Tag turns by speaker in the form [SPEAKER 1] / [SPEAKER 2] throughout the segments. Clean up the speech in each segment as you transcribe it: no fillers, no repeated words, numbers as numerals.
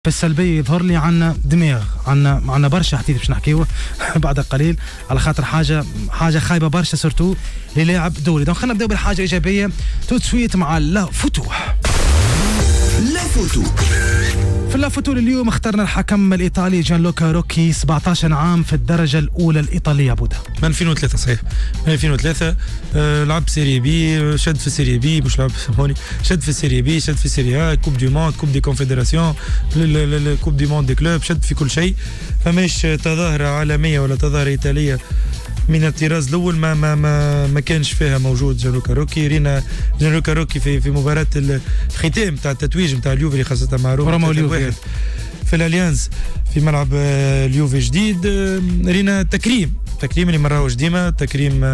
[SPEAKER 1] في السلبية يظهر لي عنا دماغ، عنا برشا حديث باش نحكيوه بعد قليل، على خاطر حاجة خايبة برشا سورتو للاعب دولي. دونك خلينا نبداو بالحاجة الإيجابية تو سويت مع لا فوتو.
[SPEAKER 2] لا فوتو
[SPEAKER 1] في الفوتو اليوم اخترنا الحكم الإيطالي جانلوكا روكي، 17 عام في الدرجة الأولى الإيطالية. بودا
[SPEAKER 3] من 2003 صحيح، من 2003 لعب سيري بي، شد في سيري بي، مش لعب سامحوني، شد في سيري بي، شد في سيري ا، كوب دي موند، كوب دي كونفدراسيون، كوب دي موند دي كلوب، شد في كل شيء. فماش تظاهرة عالمية ولا تظاهرة إيطالية من الطراز الاول ما كانش فيها موجود جانلوكا روكي. رينا جانلوكا روكي في مباراه الختام تاع التتويج نتاع اليوفي، خاصه مع روما واحد في الاليانز في ملعب اليوفي جديد. رينا تكريم اللي ما راهوش ديما، تكريم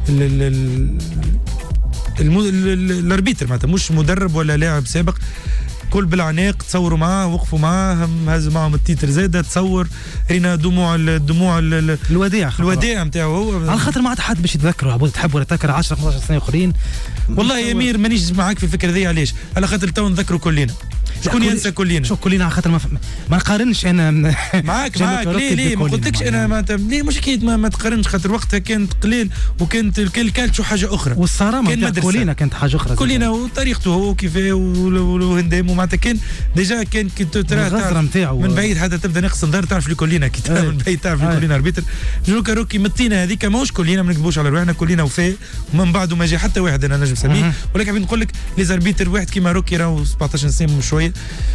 [SPEAKER 3] الاربيتر معناتها، مش مدرب ولا لاعب سابق، كل بالعناق تصوروا معاه، وقفوا معاه، هزوا معهم التيتر زاده، تصور رينا دموع الوداع نتاعو هو،
[SPEAKER 1] على خاطر ما عاد حد باش يتذكره. عبود تحب ولا تذكر 10 15 سنه اخرين؟
[SPEAKER 3] والله يا امير مانيش معاك في الفكره ذي. علاش؟ على خاطر تو نذكروا كلنا، شكون ينسى كلنا؟
[SPEAKER 1] شوف كلنا على خاطر ما نقارنش انا
[SPEAKER 3] معاك ليه ما قلتلكش انا معناتها ليه مش اكيد ما تقارنش، خاطر وقتها كانت قليل وكانت الكالتشو حاجه اخرى،
[SPEAKER 1] والصرامه نتاع كلنا كانت حاجه اخرى،
[SPEAKER 3] كلنا وطريقته هو كيفاه وهندام، ومعناتها كان ديجا كان كي ترى من بعيد حتى تبدا نقص نظر تعرف لي كلنا كي من بعيد تعرف لي كلنا اربيتر. جانلوكا روكي مطينا هذيك ماهوش كلنا، ما نكذبوش على روحنا، كلنا وفاء، ومن بعده ما جا حتى واحد انا نجم نسميه، ولكن حبيت نقول لك لي زاربيتر واحد كيما روكي راهو 17 سنه شويه.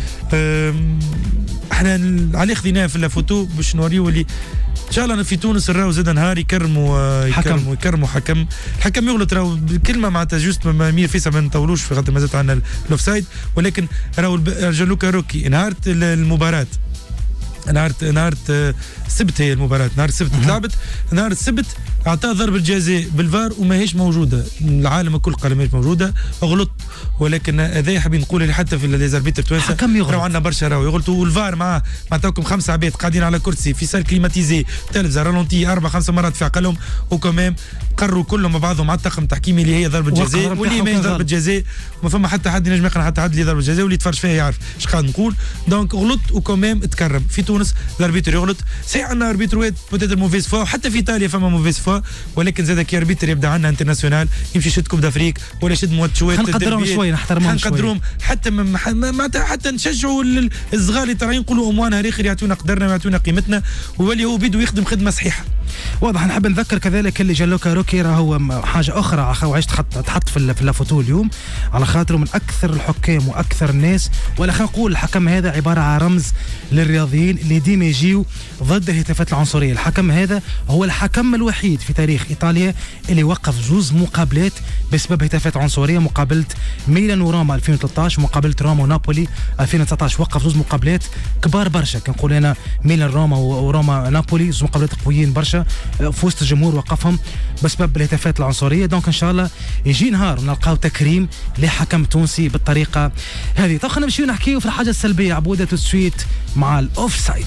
[SPEAKER 3] احنا على خذيناه في الفوتو باش نوريو اللي ان شاء الله في تونس راهو زاد نهار يكرموا حكم. الحكم يغلط راهو كلمه معناتها جوست مير فيصل ما نطولوش في خاطر مازال عندنا الاوفسايد، ولكن راهو جانلوكا روكي نهار المباراه، نهار السبت، هي المباراة نهار السبت تلعبت، نهار السبت اعطاه ضربة جزاء بالفار وماهيش موجودة، العالم الكل قال ماهيش موجودة، غلط. ولكن هذا حابين نقول اللي حتى في ليزاربيتر توانسة راهو عندنا برشا راهو يغلطوا، والفار معاه معناتكم 5 عباد قاعدين على كرسي في سال كليماتيزي، تلفزة رالونتي 4-5 مرات في عقلهم، وكمان قرروا كلهم مع بعضهم على الطاقم التحكيمي اللي هي ضربة جزاء واللي ما ضربة جزاء، ما فما حتى حد ينجم يقنع حتى حد اللي ضربة جزاء، واللي يتفرج فيها يعرف اش قاعد نقول. دونك غلط وكمان تكرم. في تونس الاربيتر يغلط، صحيح عندنا اربيتروات بوتيتر موفيز فوا، وحتى في ايطاليا فما موفيز فوا، ولكن زاد كي اربيتر يبدا عندنا انترناسيونال يمشي يشد كوب دافريك ولا يشد موتشوات،
[SPEAKER 1] نقدرهم شويه نحترمهم شويه،
[SPEAKER 3] حتى نشجعوا الصغار اللي ترى ينقلوا اموانا ريخر، يعطونا قدرنا ويعطونا قيمتنا، ويولي هو بيدو يخدم خدمه صحيحه.
[SPEAKER 1] واضح. نحب نذكر كذلك اللي جانلوكا روكي راهو حاجه اخرى وعايش تحط في اللافوتو اليوم، على خاطره من اكثر الحكام واكثر الناس، ولا خلينا نقول الحكم هذا عباره عن رمز للرياضيين اللي ديما يجيو ضد الهتافات العنصريه. الحكم هذا هو الحكم الوحيد في تاريخ ايطاليا اللي وقف 2 مقابلات بسبب هتافات عنصريه، مقابله ميلان وروما 2013 ومقابله روما ونابولي 2019. وقف 2 مقابلات كبار برشا، كنقول انا ميلان روما وروما نابولي 2 مقابلات قويين برشا في وسط الجمهور، وقفهم بسبب الهتافات العنصريه. دونك ان شاء الله يجي نهار ونلقاو تكريم لحكم تونسي بالطريقه هذه. طيب خلينا نمشيو نحكيو في الحاجه السلبيه عبوده تسويت مع الاوفسايد.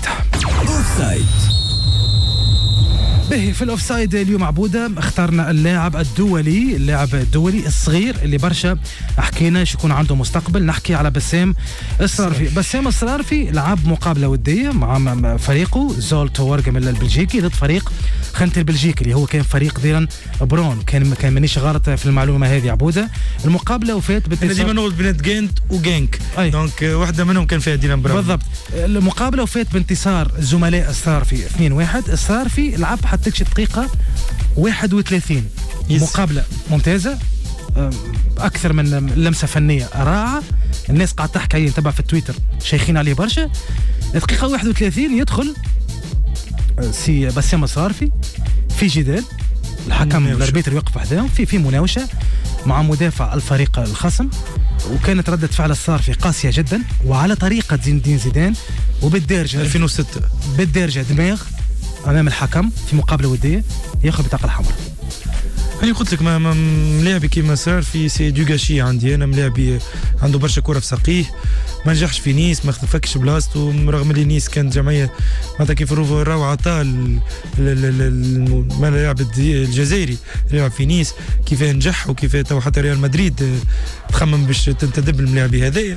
[SPEAKER 1] به في الاوفسايد اليوم عبوده اخترنا اللاعب الدولي الصغير اللي برشا حكينا شكون عنده مستقبل. نحكي على بسام الصرافي لعب مقابله وديه مع فريقه زولت ورقم البلجيكي ضد فريق خنت البلجيكي اللي هو كان فريق ديران برون. كان مانيش غلط في المعلومه هذه عبوده. المقابله وفات
[SPEAKER 3] بالتساوي، ديما نقول بين جنت وجانك، دونك واحده منهم كان فيها ديران برون
[SPEAKER 1] بالضبط. المقابله وفات بانتصار زملاء الصرافي 2-1. الصرافي لعب حتى دقيقة 31 مقابلة ممتازة، أكثر من لمسة فنية رائعة. الناس قاعد تحكي تبع في التويتر شيخين عليه برشا. دقيقة 31 يدخل سي بسام الصرافي في جدال، الحكم الاربيتر يوقف وحدهم في مناوشة مع مدافع الفريق الخصم، وكانت ردة فعل الصرافي قاسية جدا وعلى طريقة زين الدين زيدان، وبالدارجة
[SPEAKER 3] 2006
[SPEAKER 1] بالدارجة دماغ امام الحكم في مقابله وديه ياخذ بطاقه الحمراء.
[SPEAKER 3] انا قلت لك ملاعبي كيما صار في سي دوغاشي عندي انا، ملاعبي عنده برشا كره في ساقيه، ما نجحش في نيس، ما فكش بلاصتو، رغم اللي نيس كانت جمعيه معناتها كيف راهو عطاه اللاعب الجزائري اللي يلعب في نيس كيف نجح، وكيف تو حتى ريال مدريد تخمم باش تنتدب الملاعبي هذايا.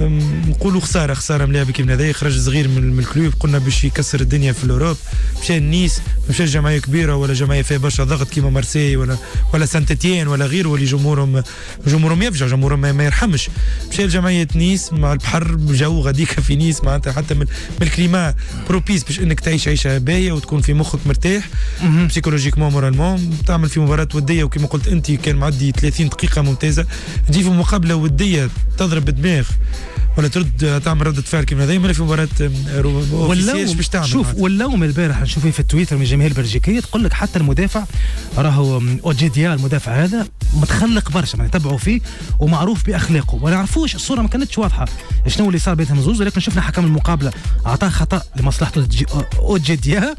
[SPEAKER 3] نقولوا خساره ملاعبي كيف هذايا، خرج صغير من الكلوب، قلنا باش يكسر الدنيا في الاوروب، مشى نيس، مشى جمعيه كبيره ولا جمعيه فيها برشا ضغط كيما مارسي ولا سانتيتيان ولا غيره، واللي جمهورهم يفجع، جمهورهم ما يرحمش. مشى لجمعيه نيس مع البحر جو غاديك في نيس معناتها حتى من الكليما بروبيس باش انك تعيش عيشه باهيه وتكون في مخك مرتاح بسيكولوجيكمون مورالمون، تعمل في مباراه وديه، وكما قلت انت كان معدي 30 دقيقه ممتازه، تجي في مقابله وديه تضرب بدماغ ولا ترد تعمل ردة فعل كيما هذه، في مباراة اوفيسيال باش تعمل.
[SPEAKER 1] شوف واللوم البارح نشوفه في التويتر من الجماهير البلجيكيه تقول لك حتى المدافع راهو اوجيديا، المدافع هذا متخلق برشا، نتبعوا فيه ومعروف باخلاقه، ولا نعرفوش الصوره ما كانتش واضحه شنو اللي صار بينهم زوز، ولكن شفنا حكم المقابله اعطاه خطا لمصلحته اوجيديا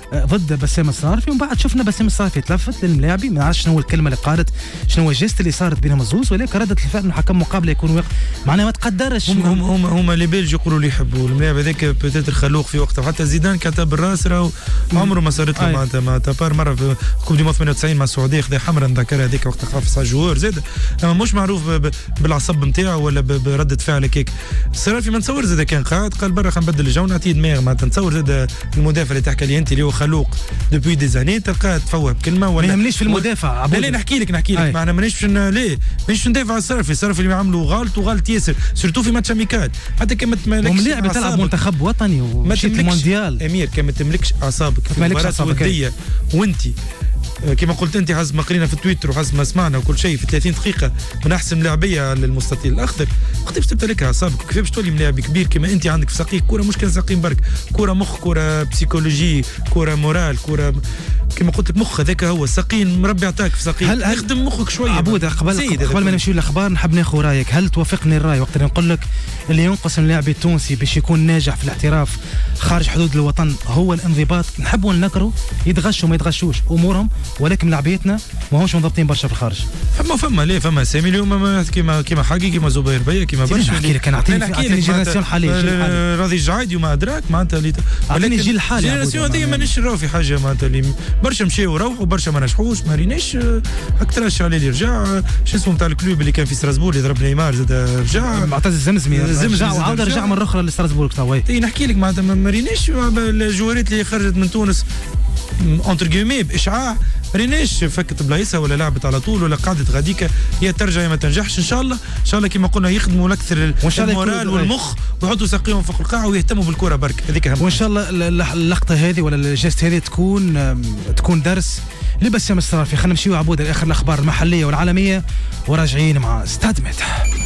[SPEAKER 1] ضد بسام الصارفي، ومن بعد شفنا بسام الصارفي تلفت للملاعبي، ما نعرفش شنو هو الكلمه اللي قالت، شنو هو الجيست اللي صارت بينهم الزوز، ولكن ردة الفعل انه حكم مقابله يكون واقف معناها ما تقدرش.
[SPEAKER 3] هما لي بيلج يقولوا اللي يحبوا الملاعب هذاك بوتيتر خلوق في وقته، وحتى زيدان كتب بالراس راهو عمره ما صارت له معناتها بار مره في كوب دي 98 مع السعوديه خذا حمرا نذكر هذيك وقت خافص على الجوار زاد، اما مش معروف بالعصب نتاعو ولا برده فعل هكاك. الصرافي ما نتصور زاد كان قاعد قال برا خلينا نبدل الجو نعطيه دماغ، ما نتصور زاد المدافع اللي تحكي لي انت اللي هو خلوق دوبوي دي زاني تلقاه تفوه بكلمه ولا
[SPEAKER 1] ما يهمنيش في المدافع.
[SPEAKER 3] لا نحكي لك معنا مانيش مانيش ندافع على الصرافي اللي عملوا غلط وغلط ياسر، سورتو في ماتش اميكال حتى كما تملكش
[SPEAKER 1] وملاعب تلعب منتخب وطني ومشيت المونديال
[SPEAKER 3] امير كما تملكش اعصابك في مباراه وديه، وانت كما قلت انت حسب ما قرينا في تويتر وحسب ما سمعنا وكل شيء في 30 دقيقه من احسن لاعبيه للمستطيل الاخضر، كيفاش تمتلك اعصابك كيفاش تولي ملاعب كبير كما انت عندك في ساقيك كره، مش كان ساقين برك، كره مخ، كره بسيكولوجي، كره مورال، كره كما قلت لك مخ هذاك هو الساقين مربي عطاك في ساقيك، هل اخدم مخك شويه.
[SPEAKER 1] عبود قبل ما نمشي للاخبار نحب ناخذ رايك، هل توافقني الراي وقت اللي نقول لك اللي ينقص اللاعب التونسي باش يكون ناجح في الاحتراف خارج حدود الوطن هو الانضباط؟ نحبوا نكروا يتغشوا ما يتغشوش امورهم، ولكن لاعبيتنا ما همش منضبطين برشا في الخارج.
[SPEAKER 3] فما سامي اليوم كيما حاجي كيما زبير بيا كيما برشا.
[SPEAKER 1] نحكي لك اعطيني جينيراسيون حاليا
[SPEAKER 3] راضي الجعيدي وما ادراك معناتها اللي
[SPEAKER 1] اعطيني الجيل الحالي.
[SPEAKER 3] الجينيراسيون هذيا مانيش نراو في حاجه معناتها اللي برشا مشاو وروحوا برشا ما نجحوش، ما ريناش اكثر عليه اللي رجع شو اسمه نتاع الكلوب اللي كان في ستراسبور اللي ضرب نيمار زاد رجع
[SPEAKER 1] معتز الزمزمي وعاود رجع مره اخرى لستراسبورغ توا.
[SPEAKER 3] نحكي لك معناتها ما ريناش الجوارات اللي خرجت من تونس اونتر جيمي باشعاع، ريناش فكت بلايصها ولا لعبت على طول ولا قعدت غاديكا، هي ترجع يا ما تنجحش. ان شاء الله كما قلنا يخدموا اكثر المورال والمخ ويحطوا ساقيهم فوق القاع ويهتموا بالكره برك، هذيك اهم.
[SPEAKER 1] وان شاء الله اللقطه هذه ولا الجيست هذه تكون درس لبسام الصرافي. خلينا نمشيو عبود لاخر الاخبار المحليه والعالميه وراجعين مع استاد ميت.